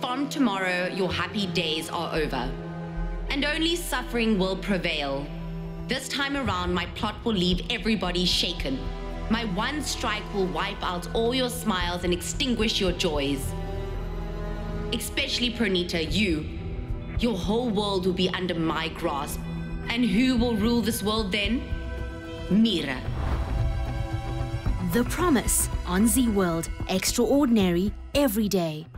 From tomorrow, your happy days are over, and only suffering will prevail. This time around, my plot will leave everybody shaken. My one strike will wipe out all your smiles and extinguish your joys. Especially Pranita, you. Your whole world will be under my grasp. And who will rule this world then? Mira. The Promise on Zee World. Extraordinary every day.